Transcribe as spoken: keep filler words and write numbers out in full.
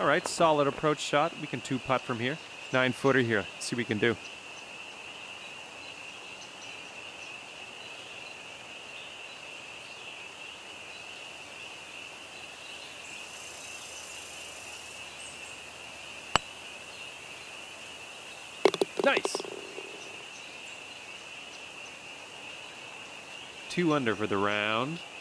All right, solid approach shot. We can two putt from here. Nine footer here. See what we can do. Nice. Two under for the round.